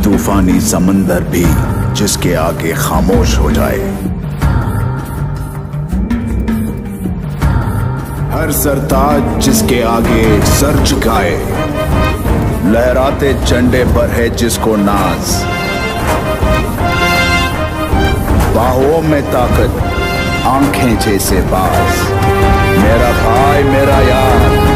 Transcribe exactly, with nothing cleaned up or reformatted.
तूफानी समंदर भी जिसके आगे खामोश हो जाए, हर सरताज जिसके आगे सर झुकाए, लहराते झंडे पर है जिसको नाज, बाहों में ताकत आंखें जैसे बाज, मेरा भाई मेरा यार